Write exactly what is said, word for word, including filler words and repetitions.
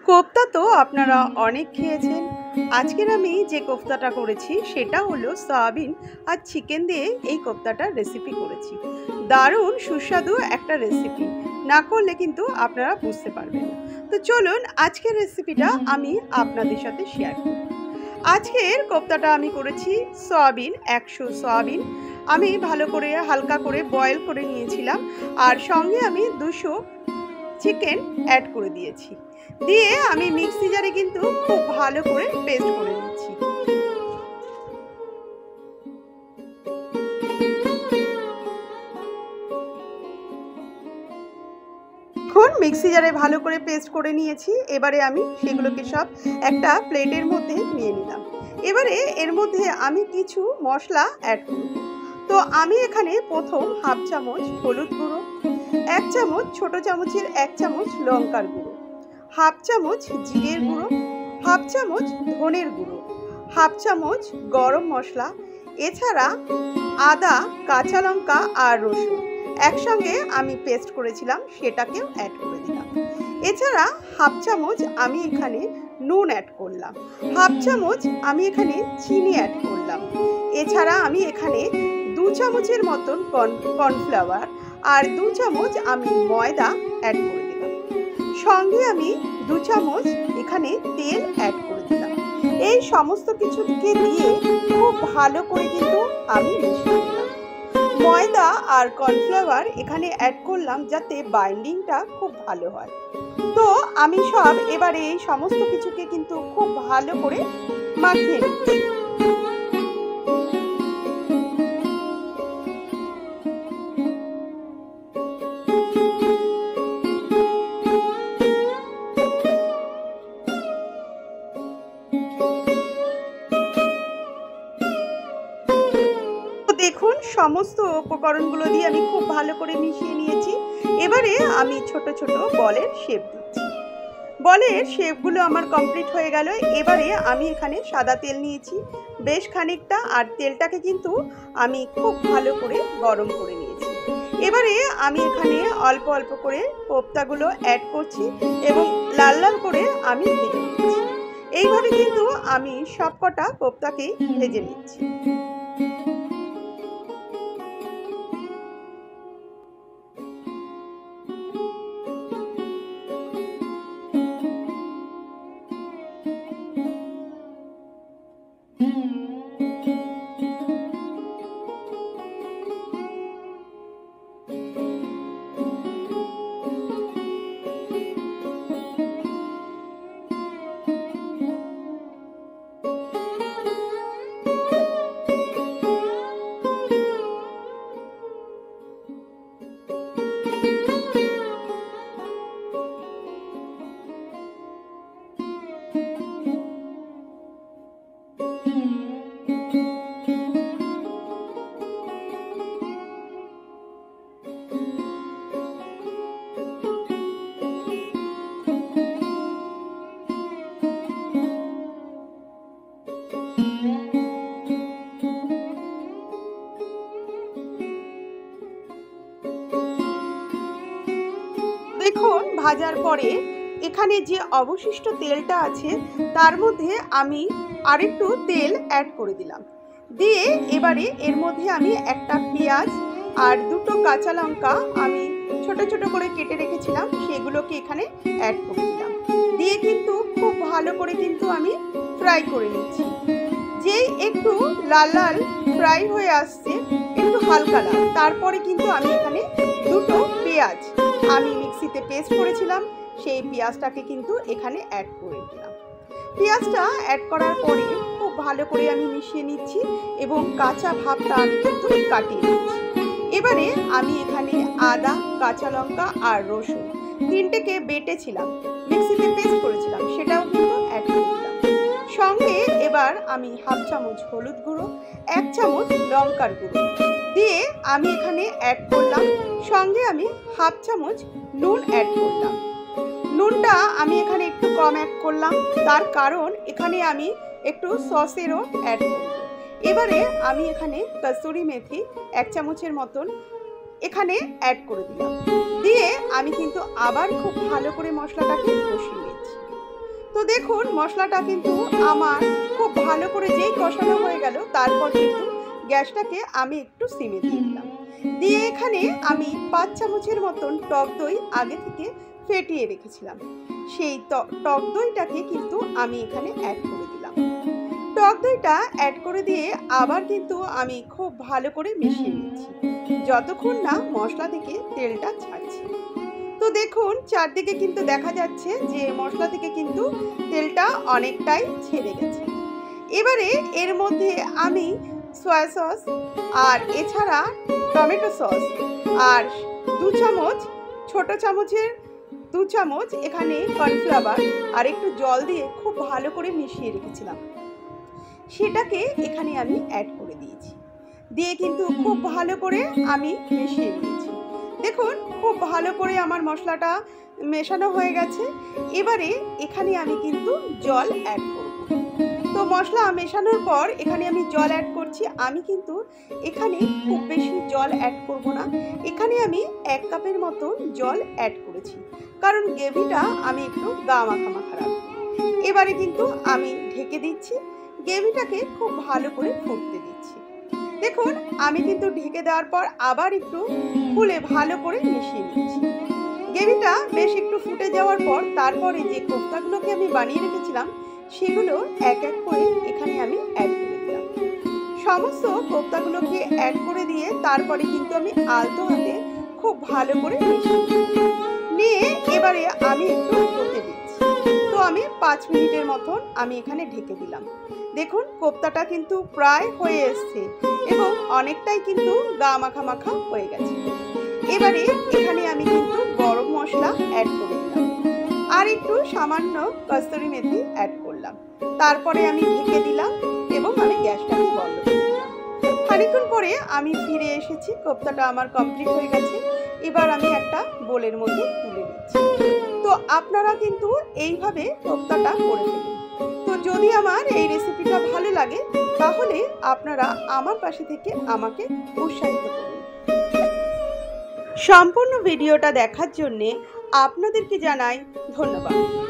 কোপ্তা তো আপনারা অনেক খেয়েছেন। আজকের আমি যে কোপ্তাটা করেছি সেটা হলো সয়াবিন আর চিকেন দিয়ে এই কোপ্তাটার রেসিপি করেছি। দারুণ সুস্বাদু একটা রেসিপি, না করলে কিন্তু আপনারা বুঝতে পারবেন না। তো চলুন আজকের রেসিপিটা আমি আপনাদের সাথে শেয়ার করি। আজকের কোপ্তাটা আমি করেছি সয়াবিন, একশো সয়াবিন আমি ভালো করে হালকা করে বয়েল করে নিয়েছিলাম, আর সঙ্গে আমি দুশো চিকেন অ্যাড করে দিয়েছি। দিয়ে আমি মিক্সি জারে কিন্তু খুব ভালো করে পেস্ট করে নিচ্ছি। এখন মিক্সি জারে ভালো করে পেস্ট করে নিয়েছি। এবারে আমি সেগুলোকে সব একটা প্লেটের মধ্যে নিয়ে নিলাম। এবারে এর মধ্যে আমি কিছু মশলা অ্যাড করব। তো আমি এখানে প্রথম হাফ চামচ হলুদ গুঁড়ো, এক চামচ ছোট চামচের এক চামচ লঙ্কার গুঁড়ো, হাফ চামচ জিরের গুঁড়ো, হাফ চামচ ধনের গুঁড়ো, হাফ চামচ গরম মশলা, এছাড়া আদা, কাঁচা লঙ্কা আর রসুন একসঙ্গে আমি পেস্ট করেছিলাম সেটাকেও অ্যাড করে দিলাম। এছাড়া হাফ চামচ আমি এখানে নুন অ্যাড করলাম, হাফ চামচ আমি এখানে চিনি অ্যাড করলাম। এছাড়া আমি এখানে দু চামচের মতন কর্নফ্লাওয়ার আর দু চামচ আমি ময়দা অ্যাড করে দিলাম। সঙ্গে আমি দু চামচ এখানে তেল অ্যাড করে দিলাম। এই সমস্ত কিছুকে দিয়ে খুব ভালো করে কিন্তু আমি মিশিয়ে দিলাম। ময়দা আর কর্নফ্লাওয়ার এখানে অ্যাড করলাম যাতে বাইন্ডিংটা খুব ভালো হয়। তো আমি সব এবারে এই সমস্ত কিছুকে কিন্তু খুব ভালো করে মাখিয়ে নিচ্ছি। দেখুন সমস্ত উপকরণগুলো দিয়ে আমি খুব ভালো করে মিশিয়ে নিয়েছি। এবারে আমি ছোট ছোট বলের শেপ দিচ্ছি। বলের শেপগুলো আমার কমপ্লিট হয়ে গেল। এবারে আমি এখানে সাদা তেল নিয়েছি বেশ খানিকটা, আর তেলটাকে কিন্তু আমি খুব ভালো করে গরম করে নিয়েছি। এবারে আমি এখানে অল্প অল্প করে কোপ্তাগুলো অ্যাড করছি এবং লাল লাল করে আমি ভেজে নিচ্ছি। এইভাবে কিন্তু আমি সবকটা কোপ্তাকেই ভেজে নিচ্ছি। দেখুন ভাজার পরে এখানে যে অবশিষ্ট তেলটা আছে তার মধ্যে আমি আরেকটু তেল অ্যাড করে দিলাম। দিয়ে এবারে এর মধ্যে আমি একটা পেঁয়াজ আর দুটো কাঁচা লঙ্কা আমি ছোট ছোট করে কেটে রেখেছিলাম সেগুলোকে এখানে অ্যাড করে দিলাম। দিয়ে কিন্তু খুব ভালো করে কিন্তু আমি ফ্রাই করে নিচ্ছি। যেই একটু লাল লাল ফ্রাই হয়ে আসছে, একটু হালকা লাল, তারপরে কিন্তু আমি এখানে দুটো পেঁয়াজ আমি মিক্সিতে পেস্ট করেছিলাম সেই পেঁয়াজটাকে কিন্তু এখানে অ্যাড করে দিলাম। পেঁয়াজটা অ্যাড করার পরে খুব ভালো করে আমি মিশিয়ে নিচ্ছি এবং কাঁচা ভাবটা আমি কিন্তু কাটিয়ে নিচ্ছি। এবারে আমি এখানে আদা, কাঁচা লঙ্কা আর রসুন তিনটেকে বেটেছিলাম, মিক্সিতে পেস্ট করেছিলাম, সেটাও কিন্তু অ্যাড করে দিলাম। সঙ্গে এবার আমি হাফ চামচ হলুদ গুঁড়ো, এক চামচ লঙ্কার গুঁড়ো দিয়ে আমি এখানে অ্যাড করলাম। সঙ্গে আমি হাফ চামচ নুন অ্যাড করলাম। নুনটা আমি এখানে একটু কম অ্যাড করলাম, তার কারণ এখানে আমি একটু সসেরও অ্যাড করব। এবারে আমি এখানে কসুরি মেথি এক চামচের মতন এখানে অ্যাড করে দিলাম। দিয়ে আমি কিন্তু আবার খুব ভালো করে মশলাটাকে কষিয়ে নিচ্ছি। দেখুন মশলাটা কিন্তু আমার খুব ভালো করে যেই কষানো হয়ে গেল, তারপর কিন্তু গ্যাসটাকে আমি একটু সিমে দিয়ে দিলাম। দিয়ে এখানে আমি পাঁচ চামচের মতন টক দই আগে থেকে ফেটিয়ে রেখেছিলাম, সেই টক দইটাকে কিন্তু আমি এখানে অ্যাড করে দিলাম। টক দইটা অ্যাড করে দিয়ে আবার কিন্তু আমি খুব ভালো করে মিশিয়ে নিচ্ছি যতক্ষণ না মশলা থেকে তেলটা ছাড়ছে। তো দেখুন চারদিকে কিন্তু দেখা যাচ্ছে যে মশলা থেকে কিন্তু তেলটা অনেকটাই ছেড়ে গেছে। এবারে এর মধ্যে আমি সয়া সস আর এছাড়া টমেটো সস আর দু চামচ ছোট চামচের দু চামচ এখানে কর্নফ্লাওয়ার আর একটু জল দিয়ে খুব ভালো করে মিশিয়ে রেখেছিলাম, সেটাকে এখানে আমি অ্যাড করে দিয়েছি। দিয়ে কিন্তু খুব ভালো করে আমি মিশিয়ে নিয়েছি। দেখুন খুব ভালো করে আমার মশলাটা মেশানো হয়ে গেছে। এবারে এখানে আমি কিন্তু জল অ্যাড করব। তো মশলা মেশানোর পর এখানে আমি জল অ্যাড করছি। আমি কিন্তু এখানে খুব বেশি জল অ্যাড করব না, এখানে আমি এক কাপের মতো জল অ্যাড করেছি, কারণ গ্রেভিটা আমি একটু গা মাখা মাখা রাখবো। এবারে কিন্তু আমি ঢেকে দিচ্ছি, গ্রেভিটাকে খুব ভালো করে ফুটতে দিচ্ছি। দেখুন আমি কিন্তু ঢেকে দেওয়ার পর আবার একটু খুলে ভালো করে মিশিয়ে নিচ্ছি। গ্রেভিটা বেশ একটু ফুটে যাওয়ার পর তারপরে যে কোফতাগুলোকে আমি বানিয়ে রেখেছিলাম সেগুলো এক এক করে এখানে আমি অ্যাড করে দিলাম। সমস্ত কোফতাগুলোকে অ্যাড করে দিয়ে তারপরে কিন্তু আমি আলতো হাতে খুব ভালো করে মিশিয়ে নিয়ে এবারে আমি একটু হতে দিচ্ছি। তো আমি পাঁচ মিনিটের মতন আমি এখানে ঢেকে দিলাম। দেখুন কোফতাটা কিন্তু প্রায় হয়ে এসছে এবং অনেকটাই কিন্তু গা মাখা মাখা হয়ে গেছে। এবারে এখানে আমি কিন্তু গরম মশলা অ্যাড করে দিলাম আর একটু সামান্য কস্তুরি মেথি অ্যাড করলাম। তারপরে আমি ঢেকে দিলাম এবং আমি গ্যাসটাকে বন্ধ করে দিলাম। খানিকক্ষণ পরে আমি ফিরে এসেছি, কোফতাটা আমার কমপ্লিট হয়ে গেছে। এবার আমি একটা বোলের মধ্যে তুলে নিচ্ছি। তো আপনারা কিন্তু এইভাবে কোফতাটা করে ফেলুন। তো যদি আমার এই রেসিপিটা ভালো লাগে তাহলে আপনারা আমার পাশে থেকে আমাকে উৎসাহিত করুন। সম্পূর্ণ ভিডিওটা দেখার জন্যে আপনাদেরকে জানাই ধন্যবাদ।